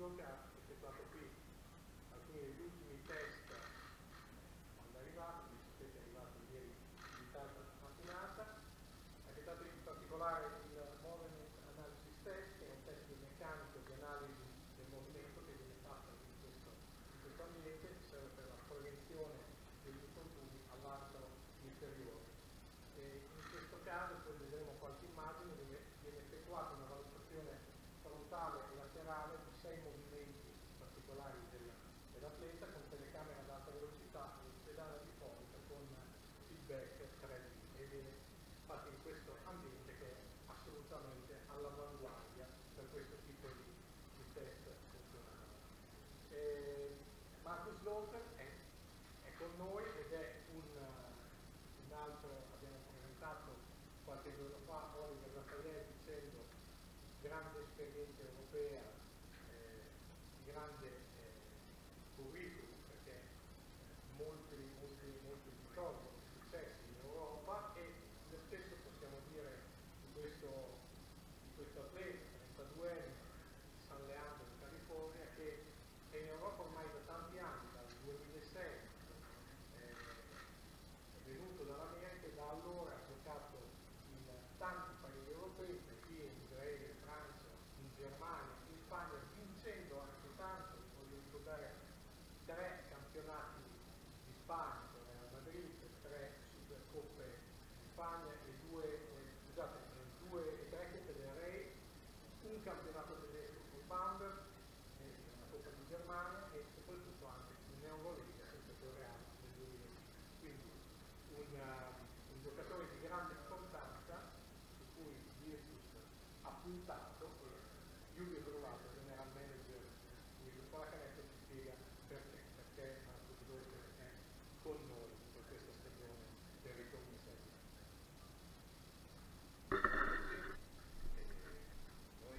Sloan ha effettuato qui alcuni degli ultimi test quando è arrivato, vi sapete è arrivato ieri in tarda mattinata, ha effettuato in particolare il Movement Analysis Test, che è un test di meccanico di analisi del movimento che viene fatto in questo ambiente, che serve per la prevenzione degli infortuni all'arto inferiore. E in questo caso, poi vedremo qualche immagine, viene effettuata una valutazione frontale e laterale di 6 movimenti particolari dell'atleta con telecamera ad alta velocità e pedana di forza con feedback 3D, e viene fatto in questo ambiente che è assolutamente all'avanguardia per questo tipo di test funzionali. Marcus Lothar è con noi ed è un altro, abbiamo presentato qualche giorno fa Oliver Raffaele dicendo grande esperienza europea, grande curriculum, perché molti ricordi di successi in Europa, e lo stesso possiamo dire di questo atleta 32enne di San Leandro in California, che è in Europa ormai da tanti anni, dal 2006, è venuto dall'America e da allora ha giocato in tanti paesi europei, qui in Israele, in Francia, in Germania, in Spagna, vincendo anche tanto. Voglio ricordare 3 campionati di Spagna con Real Madrid, 3 Supercoppe di Spagna e 2 e 3 Coppe del Re, un campionato tedesco con Bamberg, una Coppa di Germania e soprattutto anche in Eurolega contro Real nel 2010. Quindi un giocatore di grande importanza su cui Virtus ha puntato, e Giulio Trovato, general manager di Gruppo La Canetta, ci spiega perché Marcus Lothar è con noi per questa stagione del riconoscimento. Noi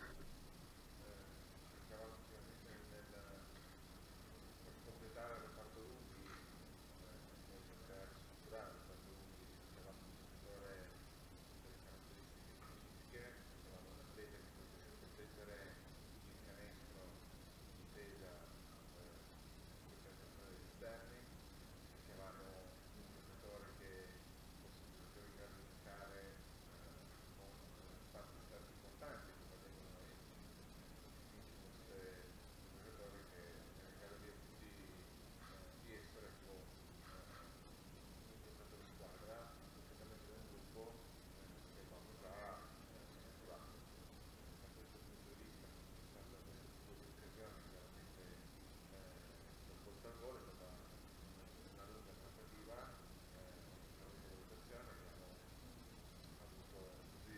cercavamo sicuramente per completare il reparto lunghi, per strutturare il reparto lunghi, cercavamo un giocatore delle caratteristiche specifiche, cercavamo un atleta che potesse proteggere il canestro in difesa con degli esterni, cercavamo un giocatore che fosse un giocatore in grado di giocare con spazi esterni importanti, come vengono fosse un giocatore che era in grado di essere un giocatore di squadra, completamente un gruppo che avevamo già strutturato. Da questo punto di vista, da questo tipo di occasione, chiaramente lo porta al gol, è stata una lunga trattativa, una lunga valutazione, abbiamo avuto così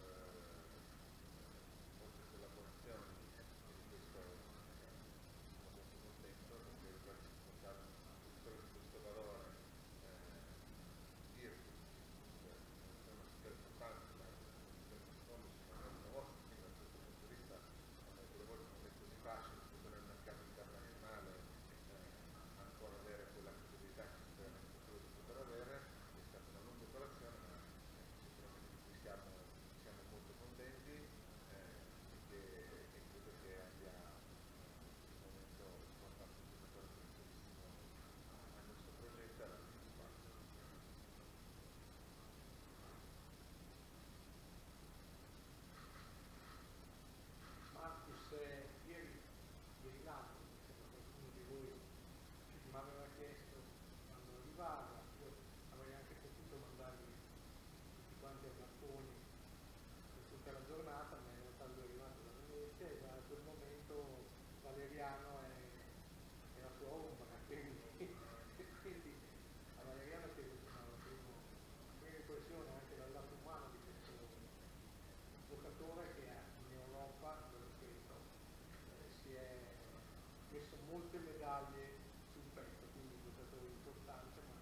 molte collaborazioni e di questo sono molto contento, perché riguarda portare un giocatore di questo valore Virtus, è una super importanza, ma una volta, quindi da questo punto di vista quelle volte non è così facile sfruttare il mercato internazionale, ancora avere quella credibilità che sicuramente quello di poter avere. È stata una lunga operazione, ma sicuramente di cui siamo molto contenti, e credo che abbia in un momento portato un giocatore preziosissimo al nostro progetto e alla nostra squadra. Marcus, ieri l'altro, qualcuno di voi mi aveva chiesto quando arrivava, io avrei anche potuto mandarvi tutti quanti a Marconi per tutta la giornata, ma in realtà lui è arrivato da Venezia e da quel momento Valeriano è la sua ombra, quindi a Valeriano chiedo la prima impressione anche dal lato umano di questo giocatore che in Europa, ve lo ripeto, si è messo molte medaglie sul petto, quindi un giocatore importante,